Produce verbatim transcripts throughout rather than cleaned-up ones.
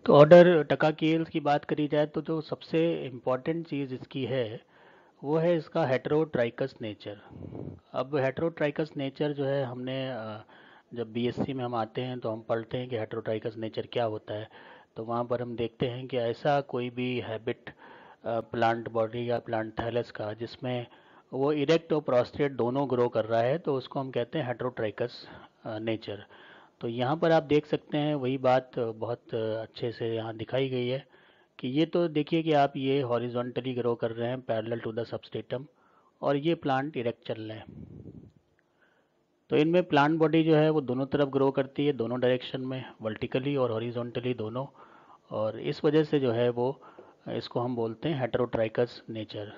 तो ऑर्डर टका केल्स की बात करी जाए तो जो सबसे इम्पॉर्टेंट चीज़ इसकी है वो है इसका हेटेरोट्राइकस नेचर। अब हेटेरोट्राइकस नेचर जो है हमने अ, जब बीएससी में हम आते हैं तो हम पढ़ते हैं कि हेटेरोट्राइकस नेचर क्या होता है। तो वहाँ पर हम देखते हैं कि ऐसा कोई भी हैबिट प्लांट बॉडी या प्लांट थैलस का जिसमें वो इरेक्ट और प्रोस्ट्रेट दोनों ग्रो कर रहा है तो उसको हम कहते हैं हेटेरोट्राइकस नेचर। तो यहाँ पर आप देख सकते हैं वही बात बहुत अच्छे से यहाँ दिखाई गई है कि ये तो देखिए कि आप ये हॉरिजॉन्टली ग्रो कर रहे हैं पैरेलल टू द सबस्टेटम और ये प्लांट इरेक्ट चल रहे हैं। तो इनमें प्लांट बॉडी जो है वो दोनों तरफ ग्रो करती है, दोनों डायरेक्शन में, वर्टिकली और हॉरिजॉन्टली दोनों। और इस वजह से जो है वो इसको हम बोलते हैं हेटेरोट्राइकस नेचर।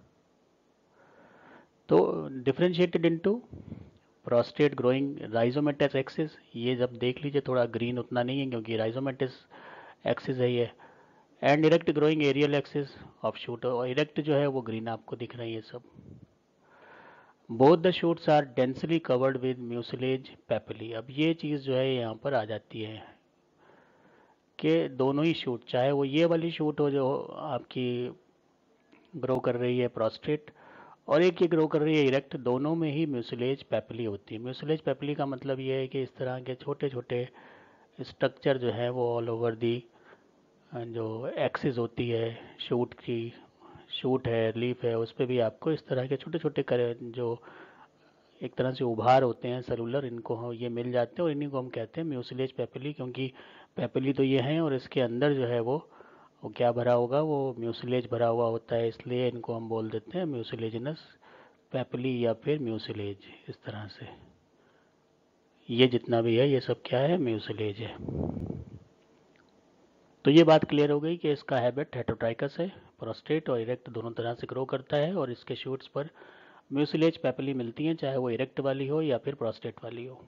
तो differentiated into prostrate growing rhizomatous axis, ये जब देख लीजिए थोड़ा ग्रीन उतना नहीं है क्योंकि राइजोमेटस एक्सिस है ये। And erect growing aerial axis of shoot, और इरेक्ट जो है वो ग्रीन आपको दिख रही है सब। Both the shoots are densely covered with mucilage papillae. अब ये चीज़ जो है यहाँ पर आ जाती है कि दोनों ही शूट, चाहे वो ये वाली शूट हो जो आपकी ग्रो कर रही है प्रोस्टेट और एक ये ग्रो कर रही है इरेक्ट, दोनों में ही म्यूसिलेज पेपली होती है। म्यूसिलेज पेपली का मतलब ये है कि इस तरह के छोटे छोटे स्ट्रक्चर जो है वो ऑल ओवर दी जो एक्सिस होती है शूट की, शूट है, लीफ है, उस पर भी आपको इस तरह के छोटे छोटे करे जो एक तरह से उभार होते हैं सेलुलर, इनको हम ये मिल जाते हैं और इन्हीं को हम कहते हैं म्यूसिलेज पेपली। क्योंकि पेपली तो ये हैं और इसके अंदर जो है वो वो क्या भरा होगा, वो म्यूसिलेज भरा हुआ होता है, इसलिए इनको हम बोल देते हैं म्यूसिलेजिनस पेपली या फिर म्यूसिलेज। इस तरह से ये जितना भी है ये सब क्या है, म्यूसिलेज है। तो ये बात क्लियर हो गई कि इसका हैबिट हेटेरोट्राइकस है, प्रोस्टेट और इरेक्ट दोनों तरह से ग्रो करता है और इसके शूट्स पर म्यूसिलेज पेपली मिलती हैं, चाहे वो इरेक्ट वाली हो या फिर प्रोस्टेट वाली हो।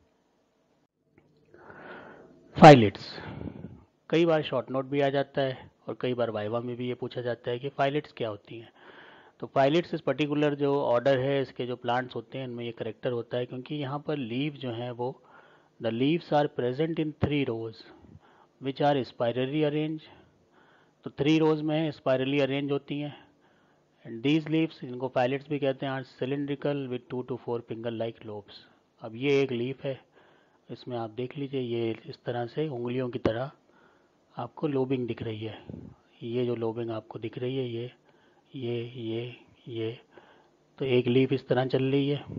फाइलेट्स कई बार शॉर्ट नोट भी आ जाता है और कई बार वाइवा में भी ये पूछा जाता है कि फाइलेट्स क्या होती हैं। तो फाइलेट्स इस पर्टिकुलर जो ऑर्डर है इसके जो प्लांट्स होते हैं इनमें ये करेक्टर होता है क्योंकि यहाँ पर लीव जो हैं वो the leaves are present in three rows which are spirally arrange. तो थ्री रोज में स्पाइरली अरेंज होती हैं। एंड दीज लीव्स, इनको फाइलेट्स भी कहते हैं, are cylindrical with two to four finger like lobes. अब ये एक लीफ है, इसमें आप देख लीजिए ये इस तरह से उंगलियों की तरह आपको लोबिंग दिख रही है। ये जो लोबिंग आपको दिख रही है ये ये ये ये तो एक लीफ इस तरह चल रही है,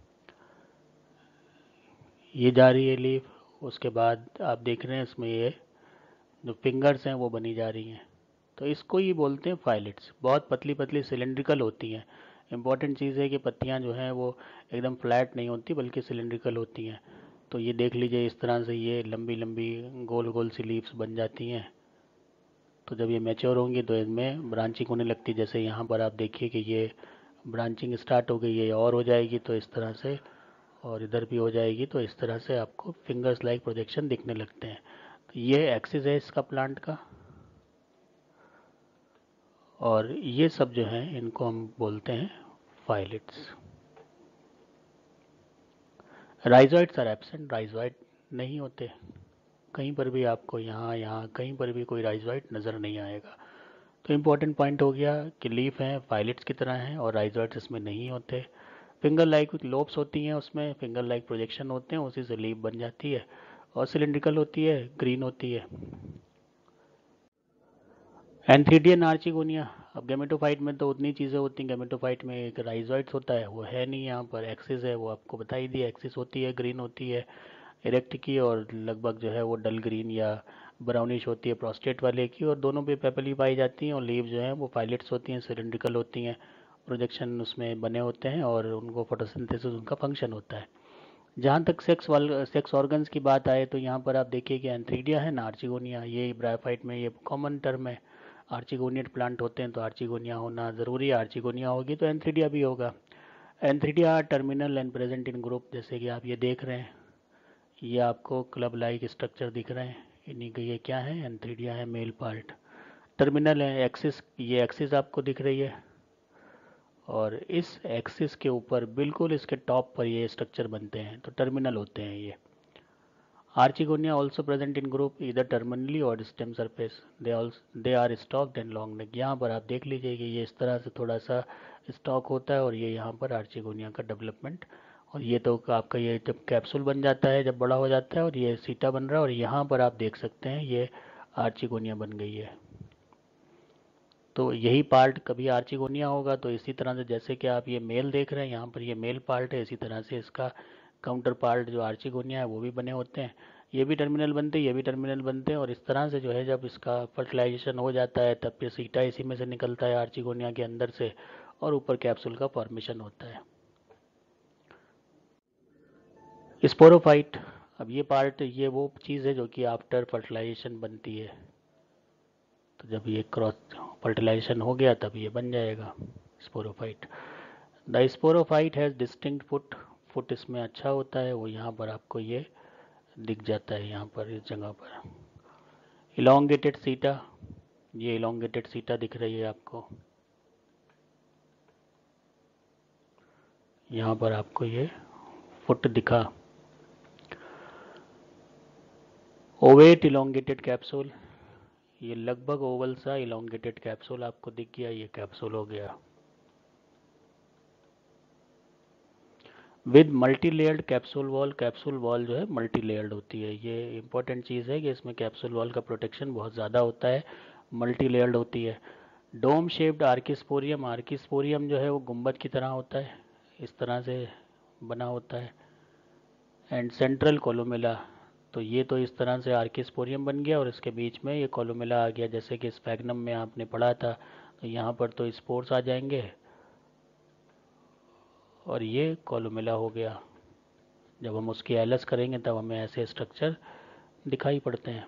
ये जा रही है लीफ, उसके बाद आप देख रहे हैं इसमें ये जो फिंगर्स हैं वो बनी जा रही हैं। तो इसको ही बोलते हैं फाइलेट्स। बहुत पतली पतली सिलिंड्रिकल होती हैं। इंपॉर्टेंट चीज़ है कि पत्तियां जो हैं वो एकदम फ्लैट नहीं होती बल्कि सिलिंड्रिकल होती हैं। तो ये देख लीजिए इस तरह से ये लंबी लंबी गोल गोल सी लीव्स बन जाती हैं। तो जब ये मैच्योर होंगी तो इनमें ब्रांचिंग होने लगती है, जैसे यहाँ पर आप देखिए कि ये ब्रांचिंग स्टार्ट हो गई है, और हो जाएगी तो इस तरह से, और इधर भी हो जाएगी तो इस तरह से आपको फिंगर्स लाइक प्रोजेक्शन दिखने लगते हैं। तो ये एक्सिस है इसका प्लांट का, और ये सब जो हैं इनको हम बोलते हैं phyllids. Rhizoids are absent, rhizoid नहीं होते कहीं पर भी, आपको यहाँ यहाँ कहीं पर भी कोई राइजोइड नज़र नहीं आएगा। तो इम्पोर्टेंट पॉइंट हो गया कि लीफ हैं फाइलेट्स की तरह हैं और राइजोइड्स इसमें नहीं होते। फिंगर लाइक लोब्स होती हैं, उसमें फिंगर लाइक प्रोजेक्शन होते हैं, उसी से लीफ बन जाती है और सिलिंड्रिकल होती है, ग्रीन होती है। एंथ्रीडियन आर्चिगोनिया, अब गेमेटोफाइट में तो उतनी चीज़ें होती हैं, गेमेटोफाइट में एक राइजोइड्स होता है वो है नहीं, यहाँ पर एक्सिस है वो आपको बता ही दिया, एक्सिस होती है, ग्रीन होती है इरेक्ट की, और लगभग जो है वो डल ग्रीन या ब्राउनिश होती है प्रोस्टेट वाले की, और दोनों पे पेपली पाई जाती हैं, और लीव जो है वो फाइलेट्स होती हैं, सिलिंड्रिकल होती हैं, प्रोजेक्शन उसमें बने होते हैं और उनको फोटोसिंथेसिस उनका फंक्शन होता है। जहाँ तक सेक्स वाल सेक्स ऑर्गन्स की बात आए तो यहाँ पर आप देखिए कि एंथ्रीडिया है ना, आर्चिगोनिया, ये ब्रायोफाइट में ये कॉमन टर्म है। आर्चिगोनियट प्लांट होते हैं तो आर्चिगोनिया होना ज़रूरी है, आर्चिगोनिया होगी तो एंथ्रीडिया भी होगा। Antheridia terminal and present in group, जैसे कि आप ये देख रहे हैं, ये आपको क्लब लाइक स्ट्रक्चर दिख रहे हैं, इन्हीं के ये क्या है, एंथ्रीडिया है मेल पार्ट। टर्मिनल है, एक्सिस, ये एक्सिस आपको दिख रही है, और इस एक्सिस के ऊपर बिल्कुल इसके टॉप पर ये स्ट्रक्चर बनते हैं तो टर्मिनल होते हैं ये। Archegonia also present in group either terminally or stem surface. They also they are stalked and long neck. यहाँ पर आप देख लीजिए कि ये इस तरह से थोड़ा सा स्टॉक होता है और ये यहाँ पर आर्चिगोनिया का डेवलपमेंट, और ये तो आपका ये जब कैप्सूल बन जाता है, जब बड़ा हो जाता है और ये सीटा बन रहा है, और यहाँ पर आप देख सकते हैं ये आर्चिगोनिया बन गई है। तो यही पार्ट कभी आर्चिगोनिया होगा, तो इसी तरह से जैसे कि आप ये मेल देख रहे हैं, यहाँ पर ये मेल पार्ट है, इसी तरह से इसका काउंटर पार्ट जो आर्चिगोनिया है वो भी बने होते हैं। ये भी टर्मिनल बनते हैं, ये भी टर्मिनल बनते हैं, और इस तरह से जो है जब इसका फर्टिलाइजेशन हो जाता है तब फिर सीटा इसी में से निकलता है आर्चिगोनिया के अंदर से, और ऊपर कैप्सूल का फॉर्मेशन होता है। स्पोरोफाइट, अब ये पार्ट ये वो चीज़ है जो कि आफ्टर फर्टिलाइजेशन बनती है। तो जब ये क्रॉस फर्टिलाइजेशन हो गया तब ये बन जाएगा sporophyte. The sporophyte has distinct foot, foot इसमें अच्छा होता है, वो यहाँ पर आपको ये दिख जाता है, यहाँ पर इस जगह पर। इलोंगेटेड सीटा, ये इलोंगेटेड सीटा दिख रही है आपको, यहाँ पर आपको ये फुट दिखा। ओवेट इलोंगेटेड कैप्सूल, ये लगभग ओवल सा इलोंगेटेड कैप्सूल आपको दिख गया, ये कैप्सूल हो गया। With multi layered capsule wall, capsule wall जो है मल्टी लेयर्ड होती है, ये इंपॉर्टेंट चीज़ है कि इसमें कैप्सूल वॉल का प्रोटेक्शन बहुत ज़्यादा होता है, मल्टी लेयर्ड होती है। डोम शेप्ड आर्किस्पोरियम, आर्किस्पोरियम जो है वो गुंबद की तरह होता है, इस तरह से बना होता है। एंड सेंट्रल कोलोमेला, तो ये तो इस तरह से आर्किस्पोरियम बन गया और इसके बीच में ये कोलोमेला आ गया, जैसे कि स्पैग्नम में आपने पढ़ा था। तो यहाँ पर तो स्पोर्स आ जाएंगे और ये कोलोमेला हो गया। जब हम उसकी एलएस करेंगे तब हमें ऐसे स्ट्रक्चर दिखाई पड़ते हैं।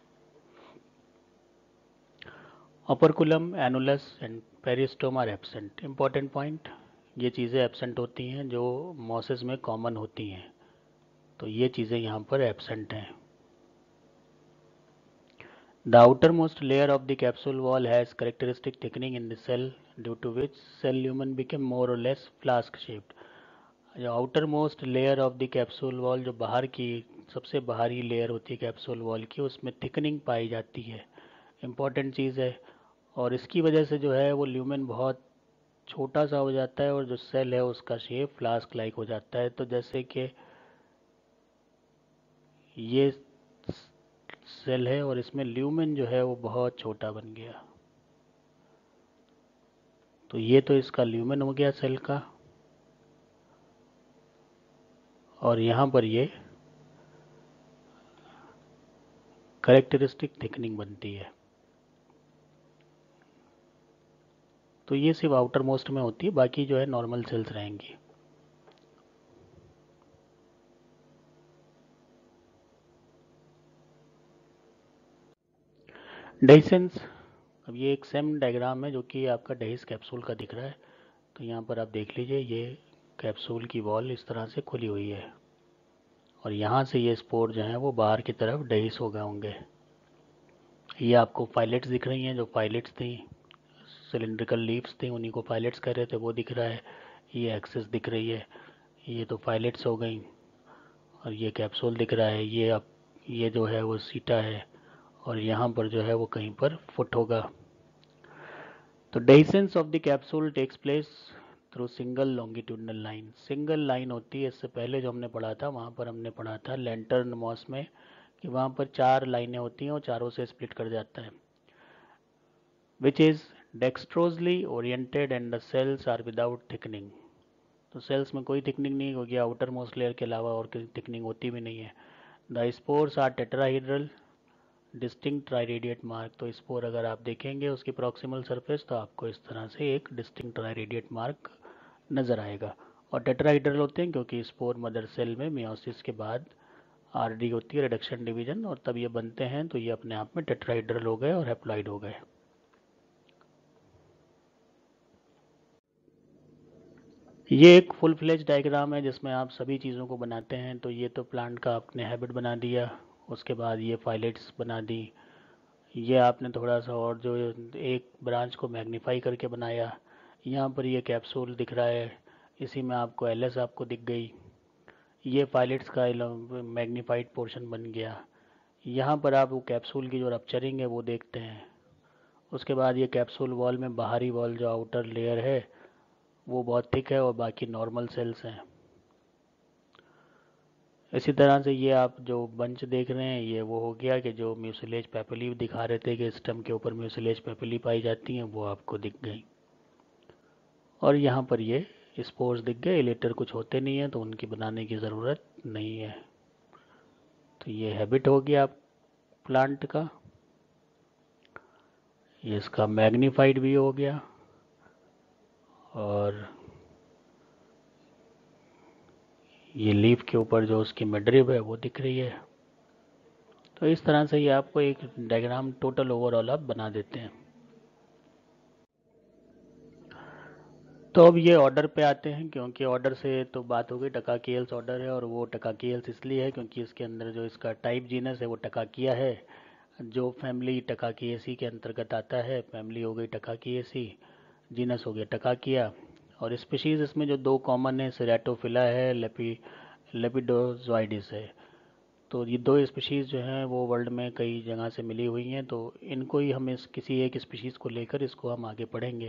Operculum, annulus and peristome are absent. Important point, ये चीज़ें एब्सेंट होती हैं जो मॉसेस में कॉमन होती हैं, तो ये चीज़ें यहाँ पर एब्सेंट हैं। The outermost layer of the capsule wall has characteristic thickening in the cell, due to which cell lumen became more or less flask shaped. जो outermost layer of the capsule wall, जो बाहर की सबसे बाहरी layer होती है capsule wall की, उसमें थिकनिंग पाई जाती है, इम्पॉर्टेंट चीज़ है। और इसकी वजह से जो है वो ल्यूमेन बहुत छोटा सा हो जाता है और जो सेल है उसका शेप फ्लास्क लाइक हो जाता है। तो जैसे कि ये सेल है और इसमें ल्यूमेन जो है वो बहुत छोटा बन गया, तो ये तो इसका ल्यूमेन हो गया सेल का, और यहाँ पर ये कैरेक्टरिस्टिक थिकनिंग बनती है। तो ये सिर्फ आउटर मोस्ट में होती है, बाकी जो है नॉर्मल सेल्स रहेंगी। डेहिसेंस, अब ये एक सेम डायग्राम है जो कि आपका डेहिस कैप्सूल का दिख रहा है। तो यहाँ पर आप देख लीजिए ये कैप्सूल की वॉल इस तरह से खुली हुई है और यहाँ से ये स्पोर जो हैं वो बाहर की तरफ डेहिस हो गए होंगे। ये आपको पायलट्स दिख रही हैं, जो पायलट्स थी, सिलिंड्रिकल लीव्स थी, उन्हीं को पायलट्स कह रहे थे, वो दिख रहा है। ये एक्सेस दिख रही है, ये तो पायलट्स हो गई, और ये कैप्सूल दिख रहा है। ये अब ये जो है वो सीटा है और यहाँ पर जो है वो कहीं पर फुट होगा। तो dehiscence of the capsule takes place through single longitudinal line. Single line होती है, इससे पहले जो हमने पढ़ा था वहाँ पर हमने पढ़ा था लैंटर्न मॉस में कि वहाँ पर चार लाइनें होती हैं और चारों से स्प्लिट कर जाता है, which is dextrorsely oriented and the cells are without thickening. तो सेल्स में कोई थिकनिंग नहीं होगी, आउटर मोस्ट लेयर के अलावा और कोई थिकनिंग होती भी नहीं है। The spores are tetrahedral distinct triradiate mark. तो स्पोर अगर आप देखेंगे उसकी प्रॉक्सिमल सरफेस तो आपको इस तरह से एक डिस्टिंक्ट ट्राइरेडिएट मार्क नज़र आएगा। और टेट्राहीड्रल होते हैं क्योंकि स्पोर मदर सेल में मियोसिस के बाद आरडी होती है, रिडक्शन डिवीजन, और तब ये बनते हैं, तो ये अपने आप में टेट्राहीड्रल हो गए और हैप्लॉइड हो गए। ये एक फुल फ्लेज डायग्राम है जिसमें आप सभी चीज़ों को बनाते हैं। तो ये तो प्लांट का आपने हैबिट बना दिया, उसके बाद ये फाइलेट्स बना दी, ये आपने थोड़ा सा और जो एक ब्रांच को मैग्नीफाई करके बनाया। यहाँ पर ये कैप्सूल दिख रहा है, इसी में आपको एलएस आपको दिख गई। ये फाइलेट्स का मैग्नीफाइड पोर्शन बन गया। यहाँ पर आप वो कैप्सूल की जो रप्चरिंग है वो देखते हैं। उसके बाद ये कैप्सूल वॉल में बाहरी वॉल जो आउटर लेयर है वो बहुत थिक है और बाकी नॉर्मल सेल्स हैं। इसी तरह से ये आप जो बंच देख रहे हैं ये वो हो गया कि जो म्यूसिलेज पेपिली दिखा रहे थे कि स्टेम के ऊपर म्यूसिलेज पेपिली पाई जाती हैं वो आपको दिख गई। और यहाँ पर ये स्पोर्स दिख गए। इलेटर कुछ होते नहीं हैं तो उनकी बनाने की ज़रूरत नहीं है। तो ये हैबिट हो गया प्लांट का। ये इसका मैग्नीफाइड भी हो गया और ये लीफ के ऊपर जो उसकी मिडरिब है वो दिख रही है। तो इस तरह से ये आपको एक डायग्राम टोटल ओवरऑल आप बना देते हैं। तो अब ये ऑर्डर पे आते हैं, क्योंकि ऑर्डर से तो बात हो गई। टकाकियल्स ऑर्डर है और वो टकाकियल्स इसलिए है क्योंकि इसके अंदर जो इसका टाइप जीनस है वो टकाकिया है, जो फैमिली टकाकिएसी के अंतर्गत आता है। फैमिली हो गई टकाकिएसी, जीनस हो गया टकाकिया। और स्पीशीज़ इसमें जो दो कॉमन है, सेरेटोफिला है, लेपी लेपिडोजॉइडिस है। तो ये दो स्पीशीज़ जो हैं वो वर्ल्ड में कई जगह से मिली हुई हैं। तो इनको ही हम इस किसी एक स्पीशीज़ को लेकर इसको हम आगे पढ़ेंगे।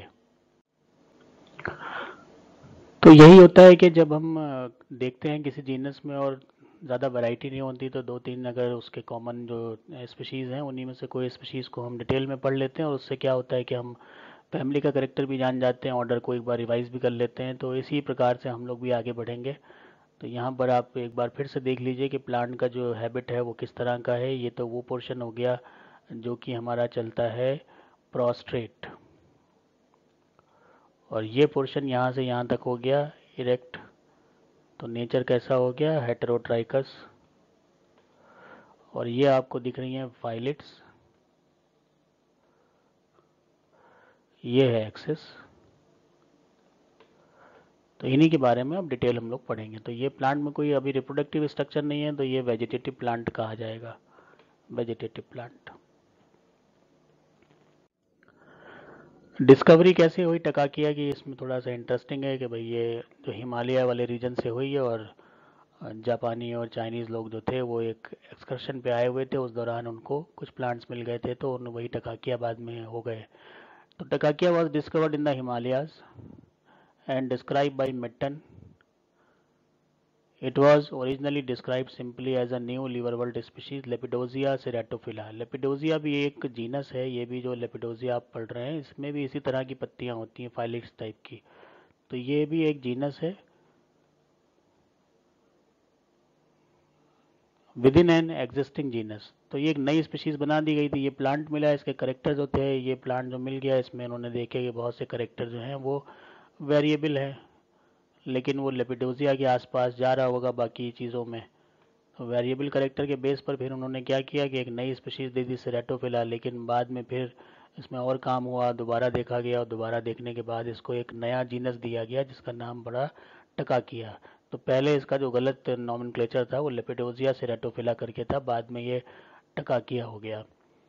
तो यही होता है कि जब हम देखते हैं किसी जीनस में और ज़्यादा वैरायटी नहीं होती तो दो तीन अगर उसके कॉमन जो स्पीशीज़ हैं उन्हीं में से कोई स्पीशीज़ को हम डिटेल में पढ़ लेते हैं और उससे क्या होता है कि हम फैमिली का करेक्टर भी जान जाते हैं, ऑर्डर को एक बार रिवाइज भी कर लेते हैं। तो इसी प्रकार से हम लोग भी आगे बढ़ेंगे। तो यहाँ पर आप एक बार फिर से देख लीजिए कि प्लांट का जो हैबिट है वो किस तरह का है। ये तो वो पोर्शन हो गया जो कि हमारा चलता है प्रोस्ट्रेट, और ये पोर्शन यहाँ से यहाँ तक हो गया इरेक्ट। तो नेचर कैसा हो गया, हेटेरोट्राइकस। और ये आपको दिख रही हैं फाइलेट्स, ये है एक्सिस। तो इन्हीं के बारे में अब डिटेल हम लोग पढ़ेंगे। तो ये प्लांट में कोई अभी रिप्रोडक्टिव स्ट्रक्चर नहीं है तो ये वेजिटेटिव प्लांट कहा जाएगा, वेजिटेटिव प्लांट। डिस्कवरी कैसे हुई टकाकिया की, इसमें थोड़ा सा इंटरेस्टिंग है कि भाई ये जो हिमालय वाले रीजन से हुई है और जापानी और चाइनीज़ लोग जो थे वो एक एक्सकर्शन पे आए हुए थे। उस दौरान उनको कुछ प्लांट्स मिल गए थे तो उन वही टकाकिया बाद में हो गए। तो Takakia was discovered in the Himalayas and described by Mitton. It was originally described simply as a new liverwort species Lepidosia ceratophylla. Lepidosia भी एक जीनस है। ये भी जो लेपिडोजिया आप पढ़ रहे हैं इसमें भी इसी तरह की पत्तियां होती हैं, फाइलिक्स टाइप की। तो ये भी एक जीनस है within an existing genus. तो ये एक नई स्पीशीज बना दी गई थी। ये प्लांट मिला, इसके करेक्टर जो थे, ये प्लांट जो मिल गया इसमें उन्होंने देखे कि बहुत से करेक्टर जो हैं वो वेरिएबल है, लेकिन वो लेपिडोजिया के आसपास जा रहा होगा बाकी चीज़ों में। तो वेरिएबल करेक्टर के बेस पर फिर उन्होंने क्या किया कि एक नई स्पीशीज़ दे दी सेरेटोफिला। लेकिन बाद में फिर इसमें और काम हुआ, दोबारा देखा गया और दोबारा देखने के बाद इसको एक नया जीनस दिया गया जिसका नाम पड़ा टकाकिया। तो पहले इसका जो गलत नॉमेनक्लेचर था वो लेपिडोजिया सेरेटोफिला करके था, बाद में ये टकाकिया हो गया।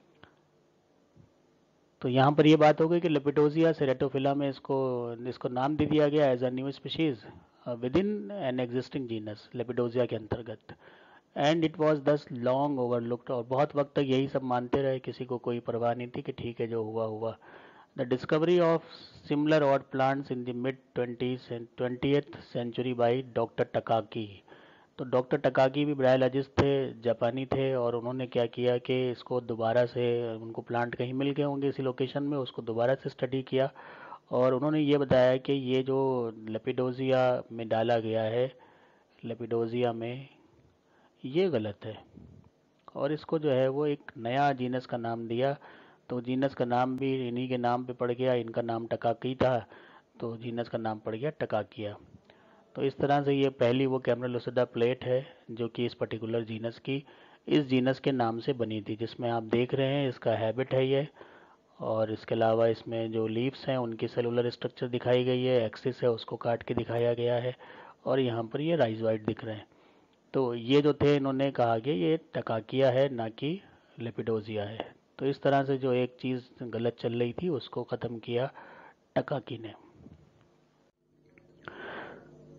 तो यहाँ पर ये बात हो गई कि लेपिडोजिया सेरेटोफिला में इसको इसको नाम दे दिया गया as a new species within an existing genus Lepidozia के अंतर्गत। And it was thus long overlooked, और बहुत वक्त तक यही सब मानते रहे, किसी को कोई परवाह नहीं थी कि ठीक है जो हुआ हुआ। The discovery of similar odd plants in the mid twentieth century by doctor Takaki. तो डॉक्टर टकाकी भी बायोलॉजिस्ट थे, जापानी थे, और उन्होंने क्या किया कि इसको दोबारा से, उनको प्लांट कहीं मिल गए होंगे इसी लोकेशन में, उसको दोबारा से स्टडी किया और उन्होंने ये बताया कि ये जो लेपिडोजिया में डाला गया है, लेपिडोजिया में ये गलत है, और इसको जो है वो एक नया जीनस का नाम दिया। तो जीनस का नाम भी इन्हीं के नाम पे पड़ गया, इनका नाम टकाकी था तो जीनस का नाम पड़ गया टकाकिया। तो इस तरह से ये पहली वो कैमरालुसिडा प्लेट है जो कि इस पर्टिकुलर जीनस की, इस जीनस के नाम से बनी थी, जिसमें आप देख रहे हैं इसका हैबिट है ये। और इसके अलावा इसमें जो लीव्स हैं उनकी सेलुलर स्ट्रक्चर दिखाई गई है, एक्सिस है उसको काट के दिखाया गया है, और यहाँ पर ये राइजोइड दिख रहे हैं। तो ये जो थे इन्होंने कहा कि ये टकाकिया है ना कि लेपिडोजिया है। तो इस तरह से जो एक चीज़ गलत चल रही थी उसको ख़त्म किया टकाकी ने।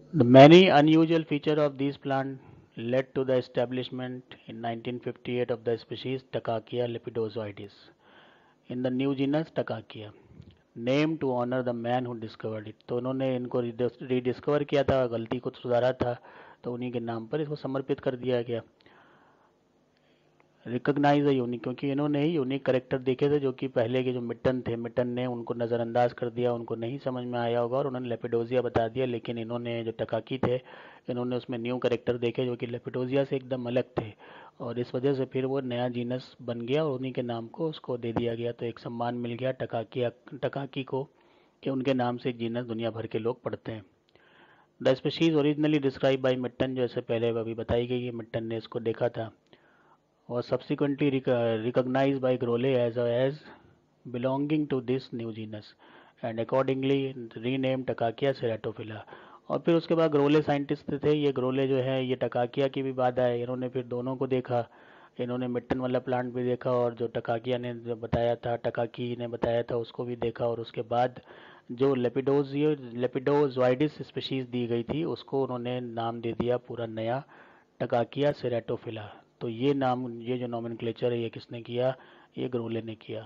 The many unusual features of these plants led to the establishment in nineteen fifty-eight of the species Takakia lepidozoides in the new genus Takakia, named to honor the man who discovered it. तो उन्होंने इनको rediscover किया था, गलती को सुधारा था, तो उन्हीं के नाम पर इसको समर्पित कर दिया गया। रिकॉग्नाइज है यूनिक, क्योंकि इन्होंने ही यूनिक करेक्टर देखे थे जो कि पहले के जो मिट्टन थे, मिट्टन ने उनको नज़रअंदाज कर दिया, उनको नहीं समझ में आया होगा और उन्होंने लेपिडोजिया बता दिया। लेकिन इन्होंने जो टकाकी थे, इन्होंने उसमें न्यू करेक्टर देखे जो कि लेपिडोजिया से एकदम अलग थे, और इस वजह से फिर वो नया जीनस बन गया और उन्हीं के नाम को उसको दे दिया गया। तो एक सम्मान मिल गया टकाकी टकाकी को कि उनके नाम से एक जीनस दुनिया भर के लोग पढ़ते हैं। The species originally describe by Mitten, जैसे पहले अभी बताई गई है, मिट्टन ने इसको देखा था, was subsequently recognized by Grollet as as belonging to this new genus and accordingly renamed Takakia ceratophylla। और फिर उसके बाद ग्रोले साइंटिस्ट थे, ये ग्रोले जो है ये टकाकिया की भी बात है, इन्होंने फिर दोनों को देखा, इन्होंने मिट्टन वाला प्लांट भी देखा और जो टकाकिया ने जो बताया था, टकाकी ने बताया था, उसको भी देखा, और उसके बाद जो लेपिडोज लेपिडोजॉइडिस स्पीशीज दी गई थी उसको उन्होंने नाम दे दिया पूरा नया टकाकिया सेरेटोफिला। तो ये नाम, ये जो नॉमेनक्लेचर है ये किसने किया? ये ग्रोले ने किया।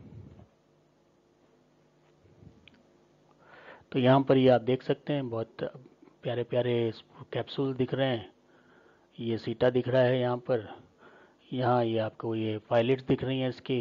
तो यहाँ पर ये आप देख सकते हैं बहुत प्यारे प्यारे कैप्सूल दिख रहे हैं, ये सीटा दिख रहा है यहाँ पर, यहाँ ये आपको ये फाइलेट्स दिख रही हैं इसकी,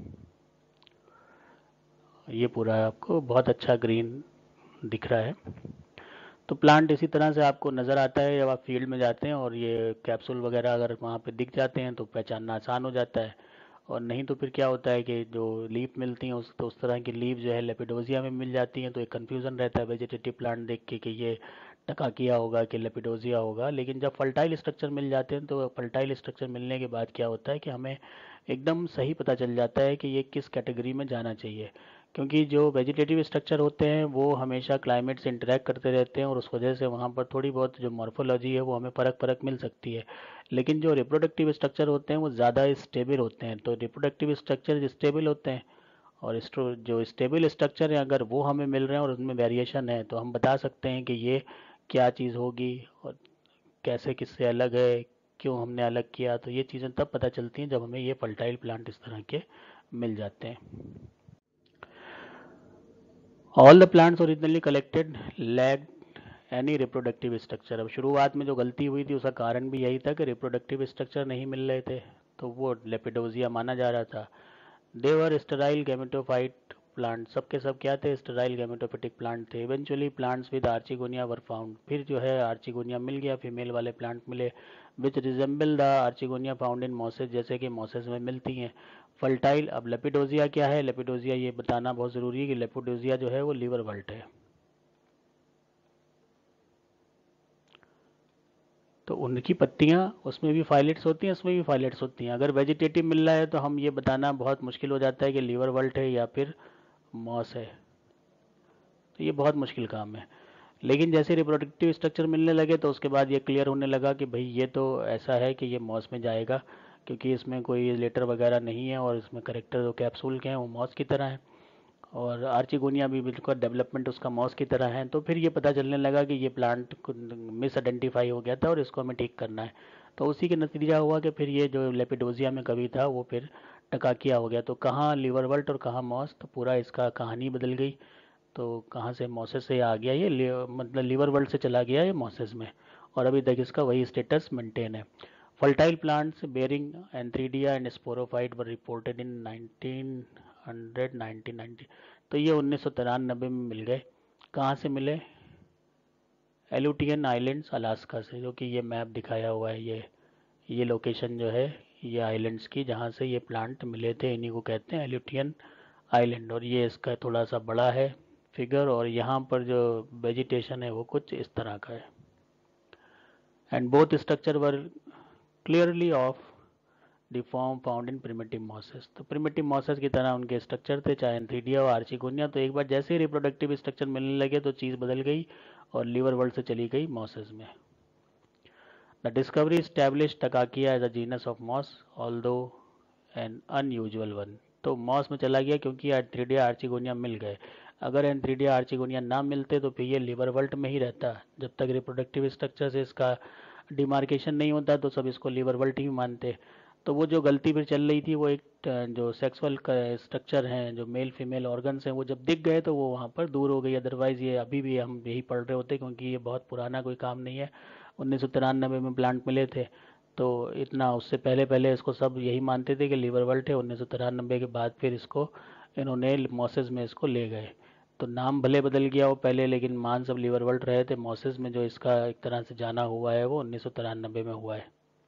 ये पूरा आपको बहुत अच्छा ग्रीन दिख रहा है। तो प्लांट इसी तरह से आपको नज़र आता है जब आप फील्ड में जाते हैं, और ये कैप्सूल वगैरह अगर वहाँ पे दिख जाते हैं तो पहचानना आसान हो जाता है, और नहीं तो फिर क्या होता है कि जो लीफ मिलती हैं उस तो उस तरह की लीफ जो है लेपिडोजिया में मिल जाती हैं, तो एक कन्फ्यूज़न रहता है वेजिटेटिव प्लांट देख के कि ये टकाकिया होगा कि लेपिडोजिया होगा। लेकिन जब फर्टाइल स्ट्रक्चर मिल जाते हैं तो फर्टाइल स्ट्रक्चर मिलने के बाद क्या होता है कि हमें एकदम सही पता चल जाता है कि ये किस कैटेगरी में जाना चाहिए, क्योंकि जो वेजिटेटिव स्ट्रक्चर होते हैं वो हमेशा क्लाइमेट से इंटरेक्ट करते रहते हैं और उस वजह से वहाँ पर थोड़ी बहुत जो मॉर्फोलॉजी है वो हमें फ़र्क फ़र्क मिल सकती है। लेकिन जो रिप्रोडक्टिव स्ट्रक्चर होते हैं वो ज़्यादा स्टेबल होते हैं, तो रिप्रोडक्टिव स्ट्रक्चर स्टेबल होते हैं, और जो स्टेबल स्ट्रक्चर है अगर वो हमें मिल रहे हैं और उनमें वेरिएशन है तो हम बता सकते हैं कि ये क्या चीज़ होगी और कैसे किससे अलग है, क्यों हमने अलग किया। तो ये चीज़ें तब पता चलती हैं जब हमें ये फर्टाइल प्लांट इस तरह के मिल जाते हैं। All the plants originally collected lack any reproductive structure. अब शुरुआत में जो गलती हुई थी उसका कारण भी यही था कि रिप्रोडक्टिव स्ट्रक्चर नहीं मिल रहे थे, तो वो लेपिडोजिया माना जा रहा था। They were sterile gametophyte plant, सब के सब क्या थे? स्टेराइल गैमेटोफिटिक प्लांट थे। Eventually plants with archegonia were found, फिर जो है आर्चिगोनिया मिल गया, फीमेल वाले प्लांट मिले, which resemble the archegonia found in mosses, जैसे कि मॉसेस में मिलती हैं। फर्टाइल, अब लेपिडोजिया क्या है? लेपिडोजिया ये बताना बहुत ज़रूरी है कि लेपिडोजिया जो है वो लीवर वल्ट है। तो उनकी पत्तियां, उसमें भी फाइलेट्स होती हैं, उसमें भी फाइलेट्स होती हैं। अगर वेजिटेटिव मिल रहा है तो हम ये बताना बहुत मुश्किल हो जाता है कि लीवर वल्ट है या फिर मॉस है, तो ये बहुत मुश्किल काम है। लेकिन जैसे रिप्रोडक्टिव स्ट्रक्चर मिलने लगे तो उसके बाद ये क्लियर होने लगा कि भाई ये तो ऐसा है कि ये मॉस में जाएगा, क्योंकि इसमें कोई लेटर वगैरह नहीं है और इसमें करेक्टर जो कैप्सूल के हैं वो मॉस की तरह है, और आर्चिगोनिया भी बिल्कुल डेवलपमेंट उसका मॉस की तरह है। तो फिर ये पता चलने लगा कि ये प्लांट मिस आइडेंटिफाई हो गया था और इसको हमें ठीक करना है। तो उसी के नतीजा हुआ कि फिर ये जो लेपिडोजिया में कभी था वो फिर टकाकिया हो गया। तो कहाँ लीवर वल्ट और कहाँ मॉस, तो पूरा इसका कहानी बदल गई। तो कहाँ से मोसेस से आ गया ये, मतलब लीवर वर्ल्ड से चला गया ये मोसेस में, और अभी तक इसका वही स्टेटस मेंटेन है। Fertile plants bearing antheridia and sporophyte were reported in nineteen hundred nineteen ninety. तो ये उन्नीस सौ तिरानबे में मिल गए। कहाँ से मिले? एलुटियन आइलैंड्स अलास्का से, जो कि ये मैप दिखाया हुआ है, ये ये लोकेशन जो है ये आइलैंड्स की जहाँ से ये प्लांट मिले थे, इन्हीं को कहते हैं एलुटियन आइलैंड। और ये इसका थोड़ा सा बड़ा है फिगर, और यहाँ पर जो वेजिटेशन है वो कुछ इस तरह का है। And both structure were clearly of the form found in primitive mosses. तो प्रिमिटिव मॉसेस की तरह उनके स्ट्रक्चर थे, चाहे एंथीडिया और आर्चिगोनिया। तो एक बार जैसे ही रिप्रोडक्टिव स्ट्रक्चर मिलने लगे तो चीज़ बदल गई और लीवर वर्ल्ड से चली गई मॉसेस में। The discovery established Takakia as a genus of moss, although an unusual one. तो मॉस में चला गया क्योंकि एंथीडिया आर्चिगोनिया मिल गए। अगर एंथ्रीडिया आर्चिगोनिया ना मिलते तो फिर ये लिवरवल्ट में ही रहता। जब तक रिप्रोडक्टिव स्ट्रक्चर से इसका डिमार्केशन नहीं होता तो सब इसको लिवरवल्ट ही मानते। तो वो जो गलती फिर चल रही थी, वो एक जो सेक्सुअल स्ट्रक्चर हैं, जो मेल फीमेल ऑर्गन्स हैं, वो जब दिख गए तो वो वहाँ पर दूर हो गई। अदरवाइज़ ये अभी भी हम यही पढ़ रहे होते, क्योंकि ये बहुत पुराना कोई काम नहीं है। उन्नीस सौ तिरानबे में प्लांट मिले थे, तो इतना उससे पहले पहले इसको सब यही मानते थे कि लिवरवल्ट है। उन्नीस सौ तिरानबे के बाद फिर इसको इन्होंने मॉसेस में इसको ले गए। तो नाम भले बदल गया हो पहले, लेकिन मान सब लिवरवल्ट रहे थे। मॉसेस में जो इसका एक तरह से जाना हुआ है वो उन्नीस सौ तिरानबे में हुआ है।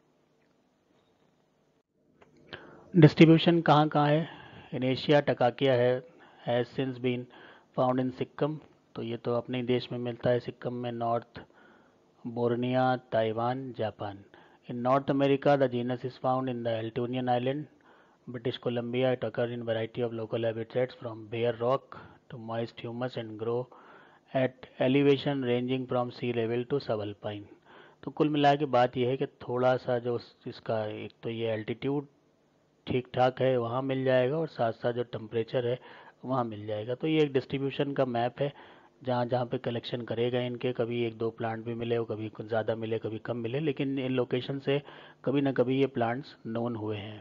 डिस्ट्रीब्यूशन कहाँ कहाँ है? इन एशिया टकाकिया है, has since been found in Sikkim. तो ये तो अपने ही देश में मिलता है, सिक्किम में, North Borneo, Taiwan, Japan. In North America the genus is found in the Aleutian island, British Columbia. It occurs in variety of local habitats from bare rock to moist humus and grow at elevation ranging from sea level to subalpine. तो कुल मिला के बात यह है कि थोड़ा सा जो इसका एक तो ये एल्टीट्यूड ठीक ठाक है वहाँ मिल जाएगा, और साथ साथ जो टेम्परेचर है वहाँ मिल जाएगा। तो ये एक डिस्ट्रीब्यूशन का मैप है, जहाँ जहाँ पे कलेक्शन करेगा इनके, कभी एक दो प्लांट भी मिले, कभी कुछ ज़्यादा मिले, कभी कम मिले, लेकिन इन लोकेशन से कभी ना कभी ये प्लांट्स नोन हुए हैं।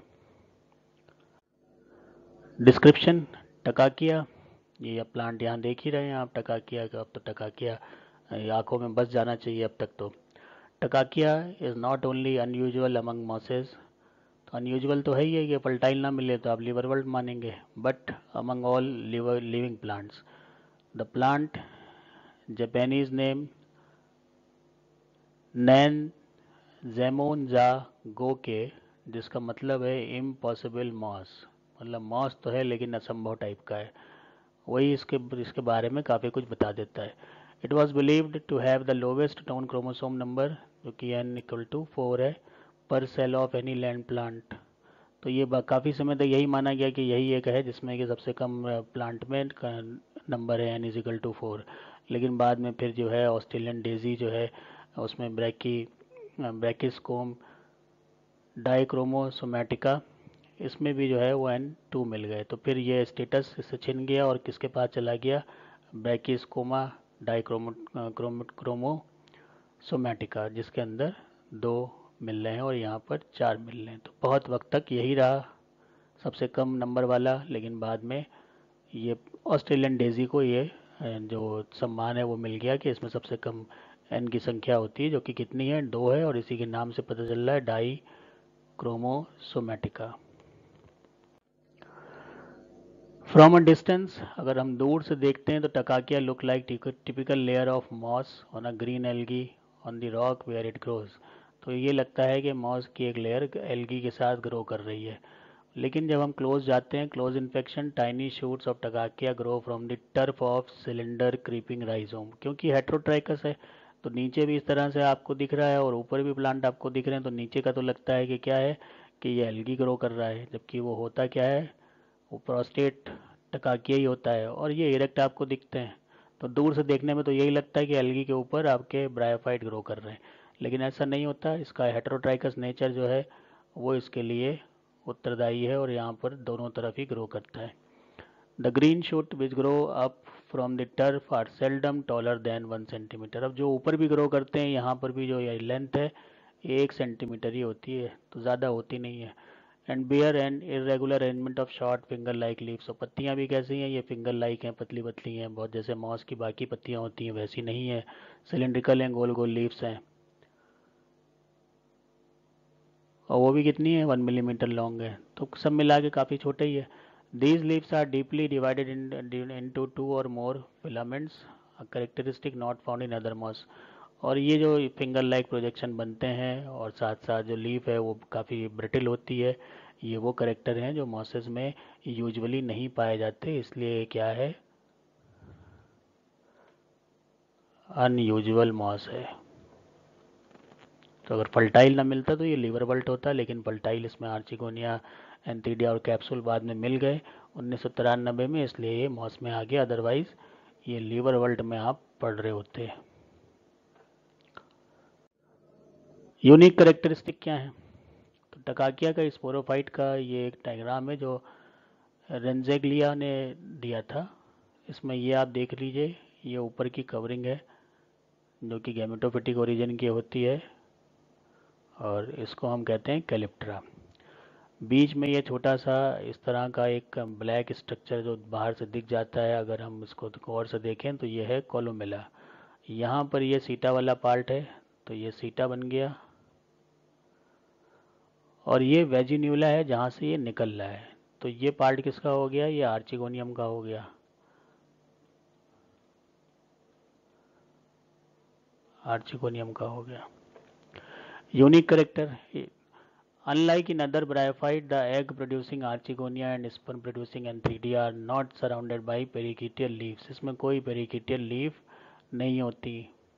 डिस्क्रिप्शन, टकाकिया, ये प्लांट यहाँ देख ही रहे हैं आप टकाकिया का। अब तो टकाकिया आंखों में बस जाना चाहिए अब तक तो। Takakia is not only unusual among mosses, तो अनयूजुअल तो है ही है कि फर्टाइल ना मिले तो आप लिवरवल्ट मानेंगे, but among all liver living plants the plant Japanese name नैन जेमोनजा गोके, जिसका मतलब है इम्पॉसिबल मॉस। मतलब मॉस तो है लेकिन असंभव टाइप का है, वही इसके इसके बारे में काफ़ी कुछ बता देता है। It was believed to have the lowest known chromosome number, जो कि एन इक्वल टू फोर है, per cell of any land plant. तो ये काफ़ी समय तक यही माना गया कि यही एक है जिसमें कि सबसे कम प्लांट में नंबर है, एन इजिकल टू फोर। लेकिन बाद में फिर जो है ऑस्ट्रेलियन डेजी जो है उसमें ब्रैकी ब्रैकिस्कोम डाइक्रोमोसोमेटिका, इसमें भी जो है वो एन टू मिल गए। तो फिर ये स्टेटस इससे छिन गया और किसके पास चला गया? ब्रैकिस्कोमा डाइक्रोमो क्रोमोसोमेटिका, जिसके अंदर दो मिल रहे हैं और यहाँ पर चार मिल रहे हैं। तो बहुत वक्त तक यही रहा सबसे कम नंबर वाला, लेकिन बाद में ये ऑस्ट्रेलियन डेजी को ये जो सम्मान है वो मिल गया कि इसमें सबसे कम एन की संख्या होती है, जो कि कितनी है? दो है, और इसी के नाम से पता चल रहा है डाई क्रोमोसोमेटिका। फ्रॉम अ डिस्टेंस, अगर हम दूर से देखते हैं तो Takakia look like typical layer of moss on a green algae on the rock where it grows. तो ये लगता है कि मॉस की एक लेयर एल्गी के साथ ग्रो कर रही है। लेकिन जब हम क्लोज जाते हैं, close infection, tiny shoots of Takakia grow from the turf of cylinder creeping rhizome. क्योंकि हेट्रोट्राइकस है तो नीचे भी इस तरह से आपको दिख रहा है और ऊपर भी प्लांट आपको दिख रहे हैं, तो नीचे का तो लगता है कि क्या है कि ये एल्गी ग्रो कर रहा है, जबकि वो होता क्या है? वो प्रोस्टेट टकाकिया ही होता है, और ये इरेक्ट आपको दिखते हैं। तो दूर से देखने में तो यही लगता है कि एल्गी के ऊपर आपके ब्रायोफाइट ग्रो कर रहे हैं, लेकिन ऐसा नहीं होता। इसका हेट्रोट्राइकस नेचर जो है वो इसके लिए उत्तरदायी है, और यहाँ पर दोनों तरफ ही ग्रो करता है। The green shoot which grow up from the turf are seldom taller than one centimetre. अब जो ऊपर भी ग्रो करते हैं, यहाँ पर भी जो ये लेंथ है एक सेंटीमीटर ही होती है, तो ज़्यादा होती नहीं है। And bear and irregular arrangement of short finger like leaves. और पत्तियाँ भी कैसी हैं? ये फिंगर लाइक हैं, पतली पतली हैं बहुत, जैसे मॉस की बाकी पत्तियाँ होती हैं वैसी नहीं है, सिलेंड्रिकल हैं, गोल गोल लीव्स हैं, और वो भी कितनी है? वन मिलीमीटर लॉन्ग है। तो सब मिला के काफ़ी छोटे ही है। These leaves are deeply divided in into two or more filaments, characteristic not found in other moss. और ये जो फिंगर लाइक प्रोजेक्शन बनते हैं और साथ साथ जो लीफ है वो काफ़ी ब्रिटिल होती है, ये वो करेक्टर हैं जो मॉसेस में यूजुअली नहीं पाए जाते, इसलिए क्या है? अनयूजुअल मॉस है। तो अगर फल्टाइल ना मिलता तो ये लिवरवल्ट होता, लेकिन फल्टाइल इसमें आर्चिगोनिया, एंथीडिया और कैप्सूल बाद में मिल गए उन्नीस सौ तिरानबे में, इसलिए ये मॉस में आ गया। अदरवाइज ये लिवरवल्ट में आप पढ़ रहे होते। यूनिक करेक्टरिस्टिक क्या है? तो टकाकिया का स्पोरोफाइट का ये एक डायग्राम है जो रेंजेगलिया ने दिया था। इसमें ये आप देख लीजिए, ये ऊपर की कवरिंग है जो कि गैमेटोफिटिक ओरिजिन की होती है और इसको हम कहते हैं कैलिप्ट्रा। बीच में ये छोटा सा इस तरह का एक ब्लैक स्ट्रक्चर जो बाहर से दिख जाता है, अगर हम इसको गौर से देखें तो ये है कोलोमेला। यहाँ पर ये सीटा वाला पार्ट है, तो ये सीटा बन गया, और ये वेजिन्यूला है जहाँ से ये निकल रहा है। तो ये पार्ट किसका हो गया? ये आर्चिगोनियम का हो गया, आर्चिगोनियम का हो गया। Unique character, unlike in other bryophyte, the egg producing archegonia and sperm producing antheridia are not surrounded by pericytial leaves. इसमें कोई pericytial leaf नहीं होती।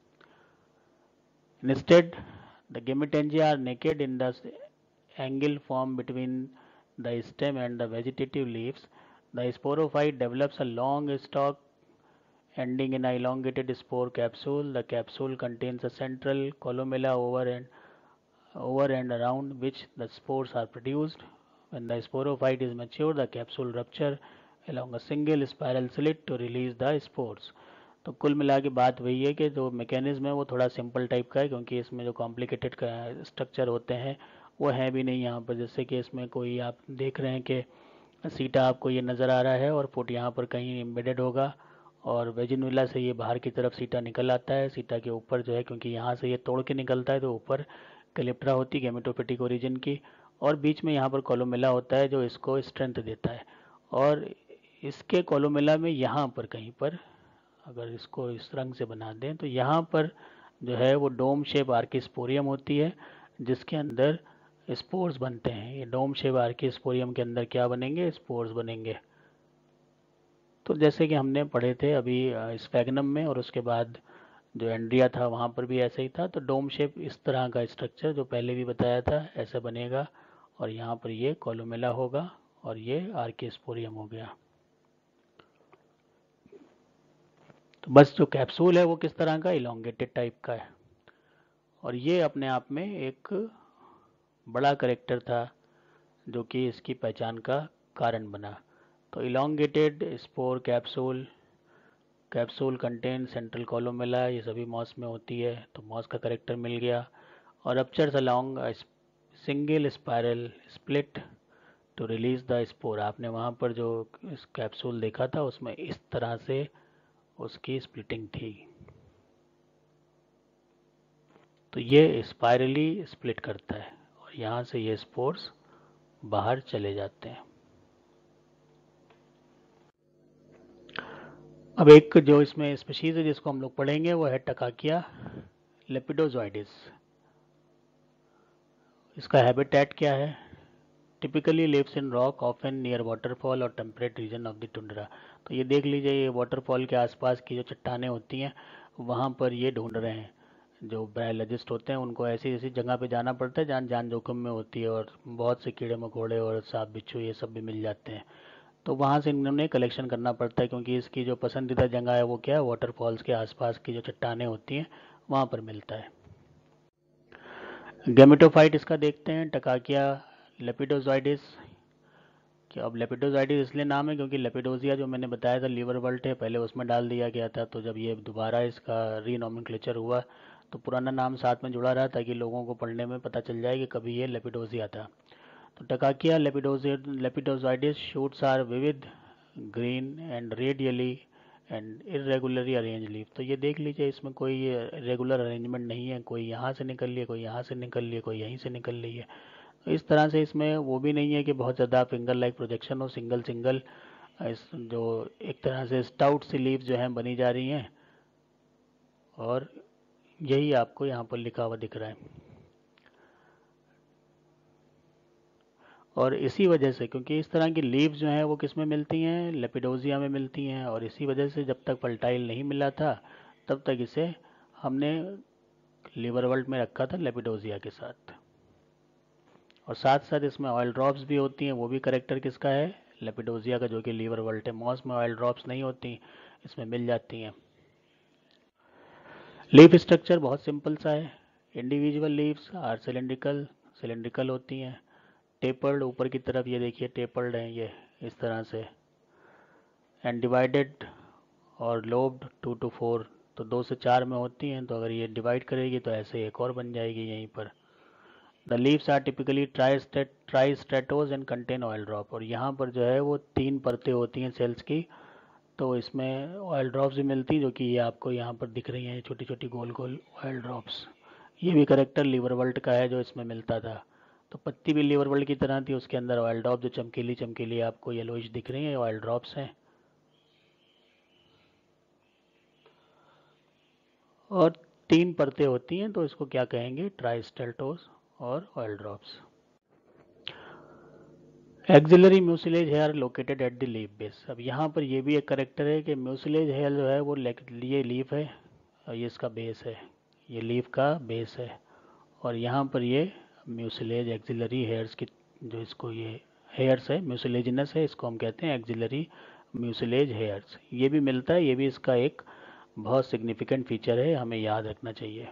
Instead, the gametangia are naked in the angle formed between the stem and the vegetative leaves. The sporophyte develops a long stalk ending in an elongated spore capsule. The capsule contains a central columella over and over and around which the spores are produced. When the sporophyte is mature, the capsule rupture along a single spiral slit to release the spores. तो कुल मिला के बात वही है कि जो mechanism है वो थोड़ा सिंपल टाइप का है, क्योंकि इसमें जो कॉम्प्लिकेटेड स्ट्रक्चर होते हैं वो है भी नहीं यहाँ पर। जैसे कि इसमें कोई आप देख रहे हैं कि सीटा आपको ये नज़र आ रहा है और फुट यहाँ पर कहीं एम्बेडेड होगा, और वेजिनुला से ये बाहर की तरफ सीटा निकल आता है। सीटा के ऊपर जो है, क्योंकि यहाँ से ये तोड़ के निकलता है, तो ऊपर कैलिप्ट्रा होती है गैमेटोफिटिक ओरिजिन की, और बीच में यहाँ पर कोलोमेला होता है जो इसको स्ट्रेंथ देता है। और इसके कोलोमेला में यहाँ पर कहीं पर अगर इसको इस रंग से बना दें तो यहाँ पर जो है वो डोम शेप आर्किस्पोरियम होती है, जिसके अंदर स्पोर्स बनते हैं। ये डोम शेप आर्किस्पोरियम के अंदर क्या बनेंगे? स्पोर्स बनेंगे। तो जैसे कि हमने पढ़े थे अभी स्फैग्नम में, और उसके बाद जो एंड्रिया था वहाँ पर भी ऐसा ही था। तो डोम शेप इस तरह का स्ट्रक्चर जो पहले भी बताया था ऐसा बनेगा, और यहाँ पर ये कोलोमेला होगा और ये आर्किस्पोरियम हो गया। तो बस जो कैप्सूल है वो किस तरह का? इलोंगेटेड टाइप का है, और ये अपने आप में एक बड़ा करेक्टर था जो कि इसकी पहचान का कारण बना। तो elongated spore capsule, capsule contain central columella, ये सभी मॉस में होती है, तो मॉस का करेक्टर मिल गया। और ruptures along single spiral split to release the spore. आपने वहाँ पर जो इस कैप्सूल देखा था उसमें इस तरह से उसकी स्प्लिटिंग थी। तो ये स्पायरली स्प्लिट करता है और यहाँ से ये स्पोर्स बाहर चले जाते हैं। अब एक जो इसमें स्पीशीज है जिसको हम लोग पढ़ेंगे वो है टकाकिया लेपिडोजॉइडिस। इसका हैबिटेट क्या है? Typically lives in rock often near waterfall और temperate region of the tundra. तो ये देख लीजिए, ये वाटरफॉल के आसपास की जो चट्टानें होती हैं वहाँ पर ये ढूंढ रहे हैं। जो बायोलॉजिस्ट होते हैं उनको ऐसी ऐसी जगह पे जाना पड़ता है जहाँ जान जोखिम में होती है, और बहुत से कीड़े मकोड़े और सांप बिच्छू ये सब भी मिल जाते हैं। तो वहाँ से इन्होंने कलेक्शन करना पड़ता है, क्योंकि इसकी जो पसंदीदा जगह है वो क्या है? वाटरफॉल्स के आसपास की जो चट्टानें होती हैं वहाँ पर मिलता है। गैमेटोफाइट इसका देखते हैं, टकाकिया लेपिडोजॉइडिस। कि अब लेपिडोजाइडिस इसलिए नाम है क्योंकि लेपिडोजिया जो मैंने बताया था लीवर वर्ल्ट है, पहले उसमें डाल दिया गया था। तो जब ये दोबारा इसका रीनोमेनक्लेचर हुआ तो पुराना नाम साथ में जुड़ा रहा ताकि लोगों को पढ़ने में पता चल जाए कि कभी ये लेपिडोजिया था। तो Takakia lepidozioides shoots are vivid green and radially and irregularly arrange leaf. तो ये देख लीजिए, इसमें कोई रेगुलर अरेंजमेंट नहीं है, कोई यहाँ से निकल लिए, कोई यहाँ से निकल लिए, कोई यहीं से निकल रही है। तो इस तरह से इसमें वो भी नहीं है कि बहुत ज़्यादा फिंगर लाइक प्रोजेक्शन हो, सिंगल सिंगल इस जो एक तरह से स्टाउट सी लीव जो हैं बनी जा रही हैं, और यही आपको यहाँ पर लिखा हुआ दिख रहा है। और इसी वजह से, क्योंकि इस तरह की लीव्स जो हैं वो किस में मिलती हैं? लेपिडोजिया में मिलती हैं, और इसी वजह से जब तक फर्टाइल नहीं मिला था तब तक इसे हमने लीवर वर्ल्ट में रखा था लेपिडोजिया के साथ। और साथ साथ इसमें ऑयल ड्रॉप्स भी होती हैं, वो भी करेक्टर किसका है? लेपिडोजिया का, जो कि लीवर वर्ल्ट है। मॉस में ऑयल ड्रॉप्स नहीं होती, इसमें मिल जाती हैं। लीफ स्ट्रक्चर बहुत सिंपल सा है। Individual leaves are cylindrical, cylindrical होती हैं। टेपर्ड ऊपर की तरफ, ये देखिए टेपर्ड हैं ये इस तरह से, and divided or lobed two to four, तो दो से चार में होती हैं, तो अगर ये डिवाइड करेगी तो ऐसे एक और बन जाएगी यहीं पर। The leaves are typically tri tristratose and contain oil drop, और यहाँ पर जो है वो तीन परतें होती हैं सेल्स की, तो इसमें ऑयल ड्रॉप्स भी मिलती हैं, जो कि ये आपको यहाँ पर दिख रही हैं छोटी छोटी गोल गोल ऑयल ड्रॉप्स। ये भी करेक्टर लीवरवल्ट का है जो इसमें मिलता था। तो पत्ती भी लीवरवल्ट की तरह थी, उसके अंदर ऑयल ड्रॉप जो चमकीली चमकीली आपको येलोइश दिख रही हैं ऑयल ड्रॉप्स हैं। और तीन परतें होती हैं, तो इसको क्या कहेंगे, ट्राइस्टेल्टोस और oil drops. Axillary mucilage hair located at the leaf base. अब यहाँ पर ये भी एक करेक्टर है कि म्यूसिलेज हेयर जो है वो ये लीफ है और ये इसका बेस है, ये लीफ का बेस है, और यहाँ पर ये म्यूसिलेज एक्सिलरी हेयर्स की जो इसको ये हेयर्स है म्यूसिलेजिनस है, इसको हम कहते हैं एक्सिलरी म्यूसिलेज हेयर्स। ये भी मिलता है, ये भी इसका एक बहुत सिग्निफिकेंट फीचर है, हमें याद रखना चाहिए।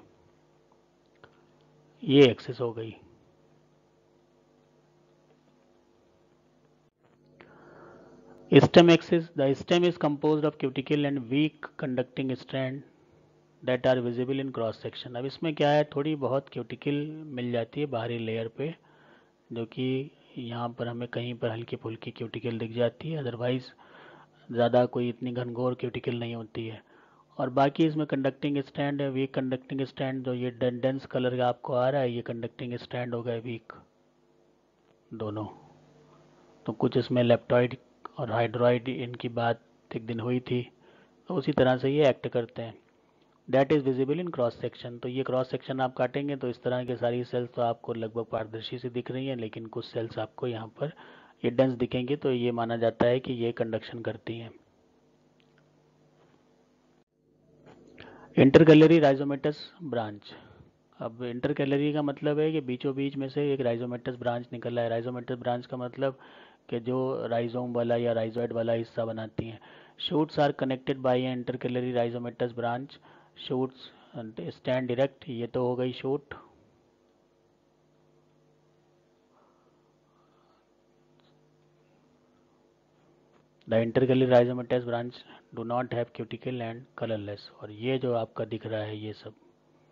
ये एक्सेस हो गई। Stem axis. The stem is composed of cuticle and weak conducting strand that are visible in cross section. अब इसमें क्या है, थोड़ी बहुत क्यूटिकल मिल जाती है बाहरी लेयर पे, जो कि यहाँ पर हमें कहीं पर हल्की फुल्की क्यूटिकल दिख जाती है, अदरवाइज ज़्यादा कोई इतनी घनघोर क्यूटिकल नहीं होती है। और बाकी इसमें कंडक्टिंग स्टैंड है, वीक कंडक्टिंग स्टैंड, जो ये डेंस कलर का आपको आ रहा है, ये कंडक्टिंग स्टैंड हो गए वीक दोनों। तो कुछ इसमें लेप्टॉइड और हाइड्रॉइड इनकी बात एक दिन हुई थी, तो उसी तरह से ये एक्ट करते हैं। That is visible in cross section, तो ये क्रॉस सेक्शन आप काटेंगे तो इस तरह के सारी सेल्स तो आपको लगभग पारदर्शी से दिख रही हैं, लेकिन कुछ सेल्स आपको यहाँ पर ये डेंस दिखेंगे, तो ये माना जाता है कि ये कंडक्शन करती हैं। Intercalary rhizomatous branch. अब इंटरकैलरी का मतलब है कि बीचों बीच में से एक राइजोमेटस ब्रांच निकल रहा है। राइजोमेटस ब्रांच का मतलब कि जो राइजोम वाला या राइजोइड वाला हिस्सा बनाती हैं। Shoots are connected by a intercalary rhizomatous branch. Shoots stand direct, ये तो हो गई shoot. The intercalary rhizomatous branch do not have cuticle and colourless, और ये जो आपका दिख रहा है ये सब,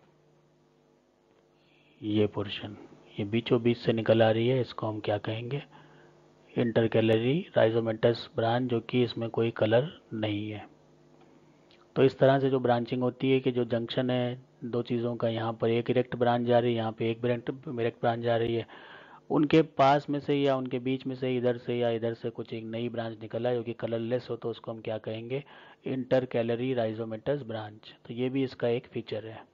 ये पोर्शन ये बीचों बीच से निकल आ रही है, इसको हम क्या कहेंगे, इंटरकैलरी राइजोमेटस ब्रांच, जो कि इसमें कोई कलर नहीं है। तो इस तरह से जो ब्रांचिंग होती है कि जो जंक्शन है दो चीज़ों का, यहाँ पर एक इरेक्ट ब्रांच जा रही है, यहाँ पे एक इरेक्ट ब्रांच जा रही है, उनके पास में से या उनके बीच में से इधर से या इधर से कुछ एक नई ब्रांच निकला है जो कि कलरलेस हो, तो उसको हम क्या कहेंगे, इंटरकैलरी राइजोमेटस ब्रांच। तो ये भी इसका एक फीचर है।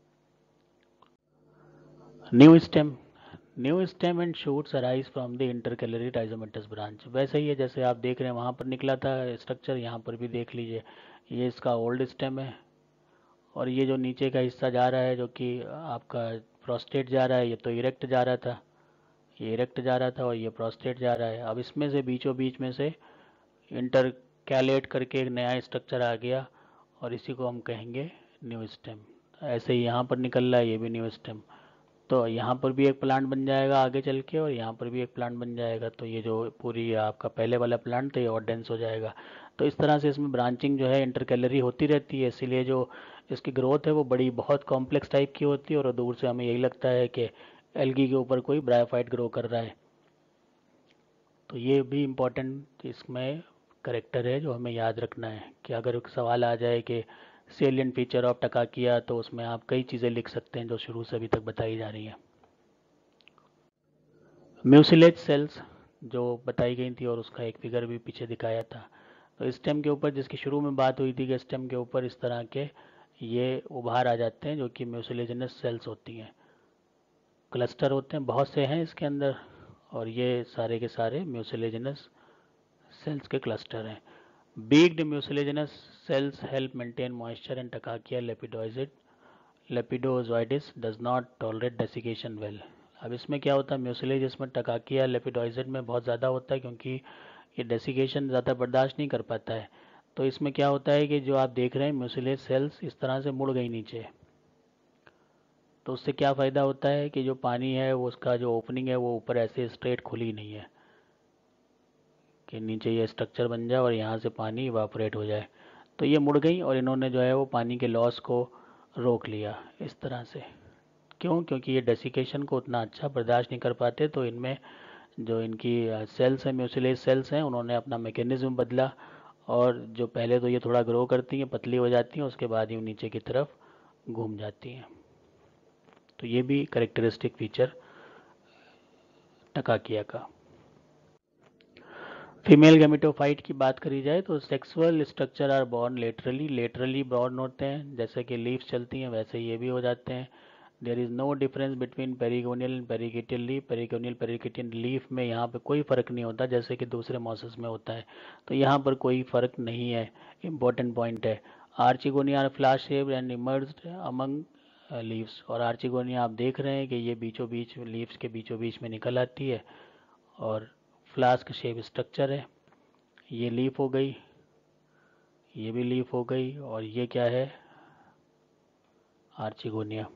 New stem. New stem and shoots arise from the intercalary rhizomatous branch. वैसे ही है जैसे आप देख रहे हैं वहाँ पर निकला था स्ट्रक्चर, यहाँ पर भी देख लीजिए, ये इसका ओल्ड स्टेम है, और ये जो नीचे का हिस्सा जा रहा है जो कि आपका प्रोस्टेट जा रहा है, ये तो इरेक्ट जा रहा था, ये इरेक्ट जा रहा था और ये प्रोस्टेट जा रहा है। अब इसमें से बीचों बीच में से इंटरकैलेट करके एक नया स्ट्रक्चर आ गया, और इसी को हम कहेंगे न्यू स्टेम। ऐसे ही यहाँ पर निकल रहा है, ये भी न्यू स्टेम। तो यहाँ पर भी एक प्लांट बन जाएगा आगे चल के, और यहाँ पर भी एक प्लांट बन जाएगा, तो ये जो पूरी आपका पहले वाला प्लांट था ये और डेंस हो जाएगा। तो इस तरह से इसमें ब्रांचिंग जो है इंटरकैलरी होती रहती है, इसीलिए जो इसकी ग्रोथ है वो बड़ी बहुत कॉम्प्लेक्स टाइप की होती है, और दूर से हमें यही लगता है कि एल्गी के ऊपर कोई ब्रायोफाइट ग्रो कर रहा है। तो ये भी इम्पोर्टेंट इसमें करेक्टर है जो हमें याद रखना है, कि अगर सवाल आ जाए कि सेलियंट फीचर ऑफ टकाकिया, तो उसमें आप कई चीज़ें लिख सकते हैं जो शुरू से अभी तक बताई जा रही हैं। म्यूसिलेज सेल्स जो बताई गई थी, और उसका एक फिगर भी पीछे दिखाया था। तो स्टेम के ऊपर जिसकी शुरू में बात हुई थी कि स्टेम के ऊपर इस तरह के ये उभार आ जाते हैं जो कि म्यूसिलेजिनस सेल्स होती हैं, क्लस्टर होते हैं, बहुत से हैं इसके अंदर, और ये सारे के सारे म्यूसिलेजिनस सेल्स के क्लस्टर हैं। Beaked mucilaginous cells help maintain moisture and Takakia lepidoid lepidozioides does not tolerate desiccation well. अब इसमें क्या होता है, म्यूसिलेज इसमें टकाकिया लेपिडोइड में बहुत ज़्यादा होता है, क्योंकि ये डेसिकेशन ज़्यादा बर्दाश्त नहीं कर पाता है। तो इसमें क्या होता है कि जो आप देख रहे हैं म्यूसिलेज सेल्स इस तरह से मुड़ गई नीचे, तो उससे क्या फ़ायदा होता है कि जो पानी है वो उसका जो ओपनिंग है वो ऊपर ऐसे स्ट्रेट खुली नहीं है कि नीचे ये स्ट्रक्चर बन जाए और यहाँ से पानी इवापोरेट हो जाए। तो ये मुड़ गई और इन्होंने जो है वो पानी के लॉस को रोक लिया इस तरह से। क्यों? क्योंकि ये डेसिकेशन को उतना अच्छा बर्दाश्त नहीं कर पाते, तो इनमें जो इनकी सेल्स हैं, म्यूसिलेज सेल्स हैं, उन्होंने अपना मैकेनिज्म बदला और जो पहले तो ये थोड़ा ग्रो करती हैं, पतली हो जाती हैं, उसके बाद ये नीचे की तरफ घूम जाती हैं। तो ये भी करेक्टरिस्टिक फीचर टकाकिया का। फीमेल गैमेटोफाइट की बात करी जाए तो sexual structure are born laterally laterally born होते हैं, जैसे कि लीव्स चलती हैं वैसे ये भी हो जाते हैं। There is no difference between perigonial and perichaetial leaf. Perigonial perichaetial leaf में यहाँ पे कोई फ़र्क नहीं होता जैसे कि दूसरे मॉसस में होता है, तो यहाँ पर कोई फ़र्क नहीं है। इम्पोर्टेंट पॉइंट है। Archegonia are flower shape and emerged among leaves. और आर्चिगोनिया आप देख रहे हैं कि ये बीचों बीच लीव्स के बीचों बीच में निकल आती है और फ्लास्क शेप स्ट्रक्चर है। ये लीफ हो गई, ये भी लीफ हो गई, और ये क्या है? Archegonia.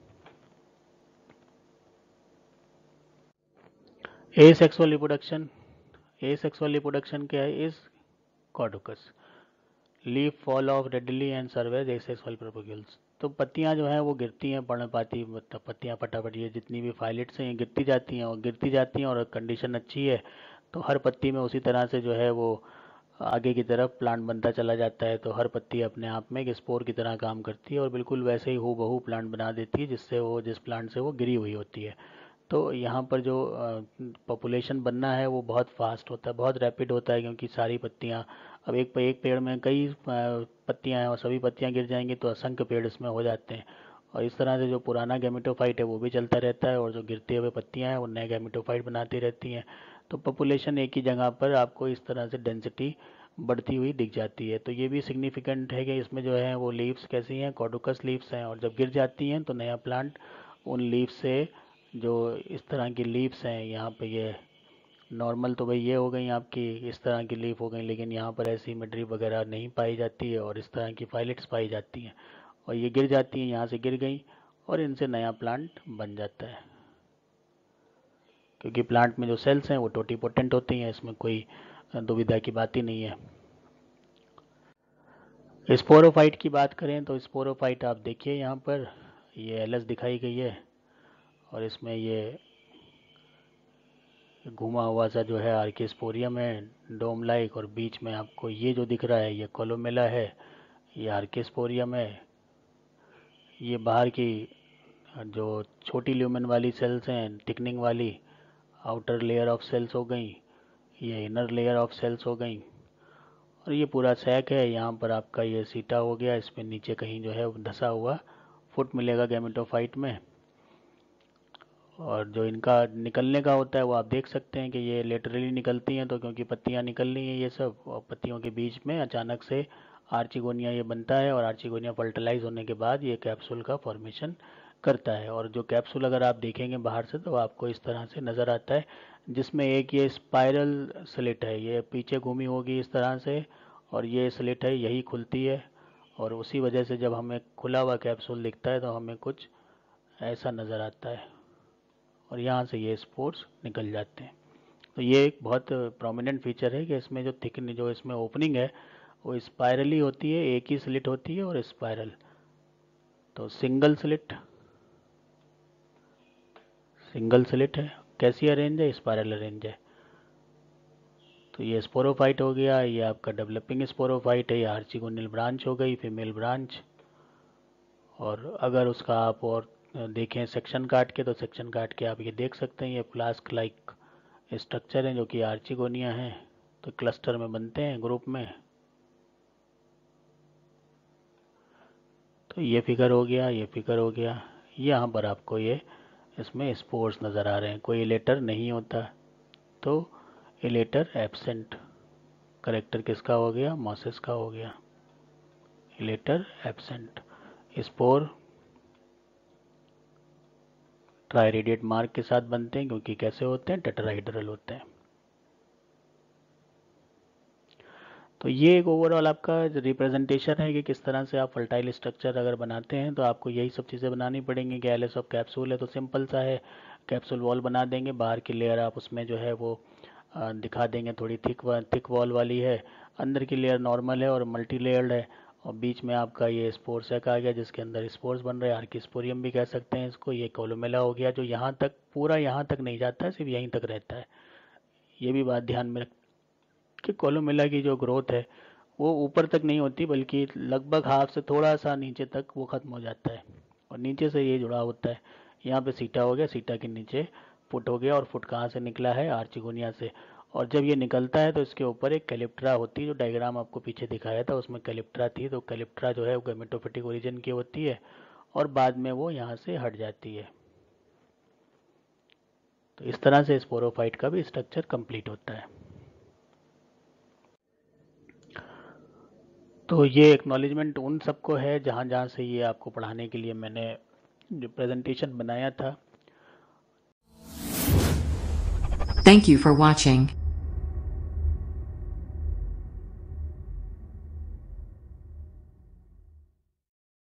Asexual reproduction. Asexual reproduction क्या है? इस caducous leaf fall off readily and serve as asexual propagules. तो पत्तियां जो हैं वो गिरती हैं पर्णपाती, मतलब पत्तियां फटाफट, ये जितनी भी फाइलेट्स हैं ये गिरती जाती हैं और गिरती जाती हैं और कंडीशन अच्छी है तो हर पत्ती में उसी तरह से जो है वो आगे की तरफ प्लांट बनता चला जाता है। तो हर पत्ती अपने आप में एक स्पोर की तरह काम करती है और बिल्कुल वैसे ही हूबहू प्लांट बना देती है जिससे वो जिस प्लांट से वो गिरी हुई होती है। तो यहाँ पर जो पॉपुलेशन बनना है वो बहुत फास्ट होता है, बहुत रैपिड होता है, क्योंकि सारी पत्तियाँ अब एक पे एक पेड़ में कई पत्तियाँ हैं और सभी पत्तियाँ गिर जाएंगी तो असंख्य पेड़ इसमें हो जाते हैं। और इस तरह से जो पुराना गैमेटोफाइट है वो भी चलता रहता है और जो गिरते हुए पत्तियाँ हैं वो नए गैमेटोफाइट बनाती रहती हैं। तो पॉपुलेशन एक ही जगह पर आपको इस तरह से डेंसिटी बढ़ती हुई दिख जाती है। तो ये भी सिग्निफिकेंट है कि इसमें जो है वो लीव्स कैसी हैं? कॉर्डोकस लीव्स हैं, और जब गिर जाती हैं तो नया प्लांट उन लीव्स से, जो इस तरह की लीव्स हैं यहाँ पे, ये नॉर्मल तो भाई ये हो गई आपकी इस तरह की लीफ हो गई, लेकिन यहाँ पर ऐसी मिडरी वगैरह नहीं पाई जाती है और इस तरह की फाइलेट्स पाई जाती हैं और ये गिर जाती हैं, यहाँ से गिर गई और इनसे नया प्लांट बन जाता है। क्योंकि प्लांट में जो सेल्स हैं वो टोटीपोटेंट होती हैं, इसमें कोई दुविधा की बात ही नहीं है। स्पोरोफाइट की बात करें तो स्पोरोफाइट आप देखिए यहाँ पर ये एलएस दिखाई गई है और इसमें ये घुमा हुआ सा जो है आर्किस्पोरियम है, डोम लाइक, और बीच में आपको ये जो दिख रहा है ये कोलोमेला है, ये आर्किस्पोरियम है। ये बाहर की जो छोटी ल्यूमेन वाली सेल्स हैं, थिकनिंग वाली आउटर लेयर ऑफ सेल्स हो गई, ये इनर लेयर ऑफ सेल्स हो गई, और ये पूरा सैक है। यहाँ पर आपका ये सीटा हो गया, इसमें नीचे कहीं जो है धसा हुआ फुट मिलेगा गैमेटोफाइट में। और जो इनका निकलने का होता है वो आप देख सकते हैं कि ये लेटरली निकलती हैं, तो क्योंकि पत्तियां निकल रही हैं ये सब, और पत्तियों के बीच में अचानक से आर्चिगोनिया ये बनता है और आर्चिगोनिया फर्टिलाइज होने के बाद ये कैप्सूल का फॉर्मेशन करता है। और जो कैप्सूल अगर आप देखेंगे बाहर से तो आपको इस तरह से नज़र आता है, जिसमें एक ये स्पाइरल स्लिट है, ये पीछे घूमी होगी इस तरह से, और ये स्लिट है यही खुलती है, और उसी वजह से जब हमें खुला हुआ कैप्सूल दिखता है तो हमें कुछ ऐसा नज़र आता है और यहाँ से ये स्पोर्स निकल जाते हैं। तो ये एक बहुत प्रोमिनेंट फीचर है कि इसमें जो थिकन जो इसमें ओपनिंग है वो स्पाइरली होती है, एक ही स्लिट होती है और स्पाइरल। तो सिंगल स्लिट सिंगल स्लिट है, कैसी अरेंज है? स्पाइरल अरेंज है। तो ये स्पोरोफाइट हो गया, ये आपका डेवलपिंग स्पोरोफाइट है, ये आर्चिगोनियल ब्रांच हो गई, फीमेल ब्रांच। और अगर उसका आप और देखें सेक्शन काट के, तो सेक्शन काट के आप ये देख सकते हैं ये फ्लास्क लाइक स्ट्रक्चर हैं जो कि आर्चिगोनिया हैं, तो क्लस्टर में बनते हैं ग्रुप में। तो ये फिगर हो गया, ये फिगर हो गया, यहाँ पर आपको ये इसमें स्पोर्स नज़र आ रहे हैं, कोई इलेटर नहीं होता, तो इलेटर एब्सेंट। करेक्टर किसका हो गया? मॉसेस का हो गया। Elater absent. Spore triradiate mark के साथ बनते हैं क्योंकि कैसे होते हैं? टेट्राहेड्रल होते हैं। तो ये एक ओवरऑल आपका रिप्रेजेंटेशन है कि किस तरह से आप फर्टाइल स्ट्रक्चर अगर बनाते हैं तो आपको यही सब चीज़ें बनानी पड़ेंगी। कि एल एस ऑफ कैप्सूल है तो सिंपल सा है, कैप्सूल वॉल बना देंगे, बाहर की लेयर आप उसमें जो है वो दिखा देंगे थोड़ी थिक थिक वॉल वाली है, अंदर की लेयर नॉर्मल है और मल्टी लेयर्ड है, और बीच में आपका ये स्पोर सैक आ गया जिसके अंदर स्पोर्स बन रहे हैं, आर्किस्पोरियम भी कह सकते हैं इसको। ये कोलोमेला हो गया जो यहाँ तक पूरा यहाँ तक नहीं जाता है, सिर्फ यहीं तक रहता है। ये भी बात ध्यान में रख कि कोलोमेला की जो ग्रोथ है वो ऊपर तक नहीं होती, बल्कि लगभग हाफ से थोड़ा सा नीचे तक वो ख़त्म हो जाता है और नीचे से ये जुड़ा होता है। यहाँ पे सीटा हो गया, सीटा के नीचे फुट हो गया, और फुट कहाँ से निकला है, आर्चिगोनिया से। और जब ये निकलता है तो इसके ऊपर एक कैलिप्ट्रा होती है, जो डायग्राम आपको पीछे दिखाया था उसमें कैलिप्ट्रा थी। तो कैलिप्ट्रा जो है वो गैमेटोफिटिक ओरिजिन की होती है और बाद में वो यहाँ से हट जाती है। तो इस तरह से स्पोरोफाइट का भी स्ट्रक्चर कंप्लीट होता है। तो ये एक्नॉलेजमेंट उन सबको है जहाँ जहाँ से ये आपको पढ़ाने के लिए मैंने जो प्रेजेंटेशन बनाया था। Thank you for watching.